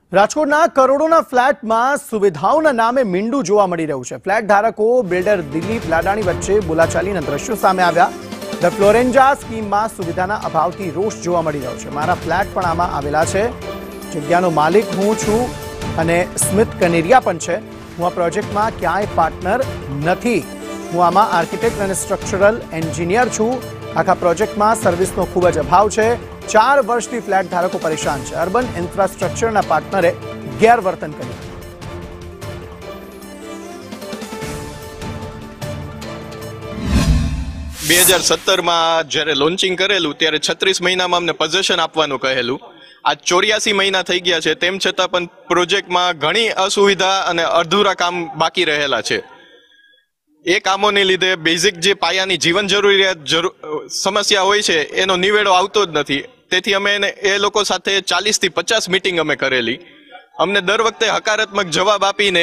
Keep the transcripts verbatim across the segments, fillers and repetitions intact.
રાજકોટના કરોડોના ફ્લેટમાં સુવિધાઓના નામે મીંડું જોવા મળી રહ્યું છે। ફ્લેટ ધારકો બિલ્ડર દિલીપ લાડાણી વચ્ચે બોલાચાલીના દ્રશ્યો સામે આવ્યા। ધ ફ્લોરેન્જા સ્કીમમાં સુવિધાના અભાવથી રોષ જોવા મળી રહ્યો છે। મારા ફ્લેટ પણ આમાં આવેલા છે। જગ્યાનો માલિક હું છું અને સ્મિત કનેરિયા પણ છે। હું આ પ્રોજેક્ટમાં ક્યાંય પાર્ટનર નથી। હું આમાં આર્કિટેક્ટ અને સ્ટ્રક્ચરલ એન્જિનિયર છું। આખા પ્રોજેક્ટમાં સર્વિસનો ખૂબ જ અભાવ છે। ચાર વર્ષથી ફ્લેટ ધારકો પરેશાન છે। અર્બન ઇન્ફ્રાસ્ટ્રક્ચરના પાર્ટનરે ગેરવર્તન કર્યું। બે હજાર સત્તરમાં જ્યારે લોન્ચિંગ કરેલું ત્યારે છત્રીસ મહિનામાં અમને પોઝેશન આપવાનું કહેલું। આ ચોર્યાસી મહિના થઈ ગયા છે, તેમ છતાં પણ પ્રોજેક્ટમાં ઘણી અસુવિધા અને અધૂરા કામ બાકી રહેલા છે। એ કામોને લીધે બેઝિક જે પાયાની જીવન જરૂરિયાત સમસ્યા હોય છે એનો નિવેડો આવતો જ નથી। તેથી અમે એને એ લોકો સાથે ચાલીસથી પચાસ મિટિંગ અમે કરેલી। અમને દર વખતે હકારાત્મક જવાબ આપીને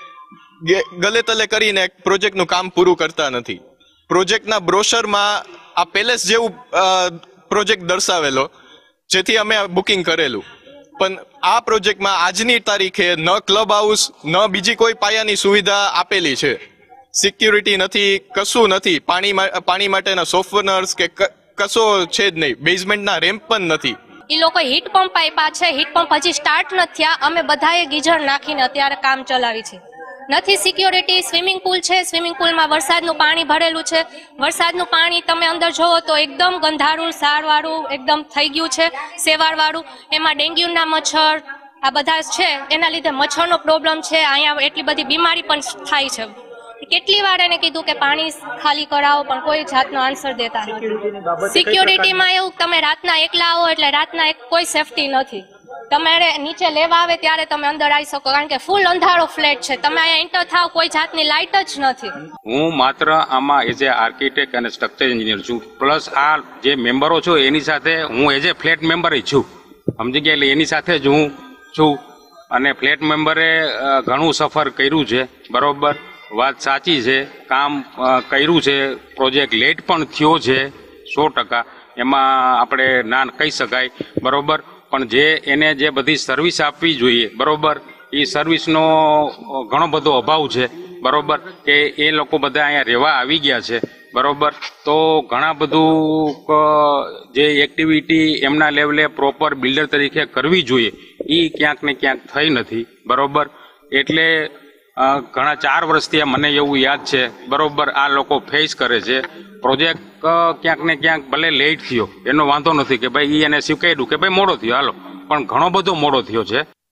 ગલે તલે કરીને પ્રોજેક્ટનું કામ પૂરું કરતા નથી। પ્રોજેક્ટના બ્રોશરમાં આ પેલેસ જેવું પ્રોજેક્ટ દર્શાવેલો, જેથી અમે બુકિંગ કરેલું, પણ આ પ્રોજેક્ટમાં આજની તારીખે ન ક્લબ હાઉસ ન બીજી કોઈ પાયાની સુવિધા આપેલી છે। સિક્યુરિટી નથી, કશું નથી। પાણી પાણી માટેના સોફ્ટવેર્સ કે કશો છે જ નહીં। બેઝમેન્ટના રેમ્પ પણ નથી। એ લોકો હીટ પંપ આપ્યા છે, હીટ પંપ હજી સ્ટાર્ટ નથી થયા। અમે બધાએ ગીઝર નાખીને અત્યારે કામ ચલાવી છે। નથી સિક્યોરિટી। સ્વિમિંગ પુલ છે, સ્વિમિંગ પુલમાં વરસાદનું પાણી ભરેલું છે। વરસાદનું પાણી તમે અંદર જોવો તો એકદમ ગંધારું સારવાળું એકદમ થઈ ગયું છે, સેવાળવાળું। એમાં ડેન્ગ્યુના મચ્છર આ બધા છે, એના લીધે મચ્છરનો પ્રોબ્લેમ છે। અહીંયા એટલી બધી બીમારી પણ થાય છે। કેટલી વાર એને કીધું કે પાણી ખાલી કરાવો, પણ કોઈ જાતનો આન્સર દેતા નથી। સિક્યોરિટીમાં એવું તમે રાતના એકલા આવો એટલે રાતના એક કોઈ સેફટી નથી। તમારે નીચે લેવા આવે ત્યારે તમે અંદર આવી શકો, કારણ કે ફૂલ અંધારો ફ્લેટ છે। તમે અહીંયા એન્ટર થાવ, કોઈ જાતની લાઇટ જ નથી। હું માત્ર આમાં એઝ એ આર્કિટેક્ટ અને સ્ટ્રક્ચર એન્જિનિયર છું, પ્લસ આ જે મેમ્બરો છો એની સાથે હું એઝ એ ફ્લેટ મેમ્બર છું, સમજી ગયા? એટલે એની સાથે જ હું છું અને ફ્લેટ મેમ્બરે ઘણું સફર કર્યું છે, બરોબર? વાત સાચી છે, કામ કર્યું છે, પ્રોજેક્ટ લેટ પણ થયો છે સો ટકા, એમાં આપણે ના કહી શકાય, બરોબર? પણ જે એને જે બધી સર્વિસ આપવી જોઈએ, બરોબર, એ સર્વિસનો ઘણો બધો અભાવ છે, બરોબર? કે એ લોકો બધા અહીંયા રહેવા આવી ગયા છે, બરોબર? તો ઘણા બધું જે એક્ટિવિટી એમના લેવલે પ્રોપર બિલ્ડર તરીકે કરવી જોઈએ એ ક્યાંક ને ક્યાંક થઈ નથી, બરોબર? એટલે ઘણા ચાર વર્ષથી મને એવું યાદ છે, બરોબર, આ લોકો ફેસ કરે છે। પ્રોજેક્ટ ક્યાંક ને ક્યાંક ભલે લેટ થયો એનો વાંધો નથી કે ભાઈ એને સ્વીકાર્યું કે ભાઈ મોડો થયો, હાલો, પણ ઘણો બધો મોડો થયો છે।